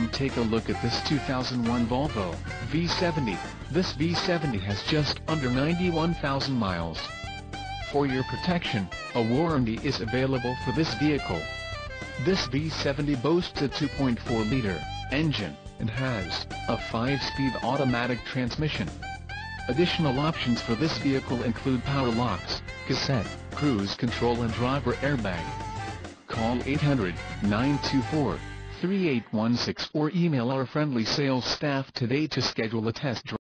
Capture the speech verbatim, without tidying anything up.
Come take a look at this two thousand one Volvo V seventy. This V seventy has just under ninety-one thousand miles. For your protection, a warranty is available for this vehicle. This V seventy boasts a two point four liter engine and has a five speed automatic transmission. Additional options for this vehicle include power locks, cassette, cruise control and driver airbag. Call eight hundred, nine two four, three eight one six or email our friendly sales staff today to schedule a test drive.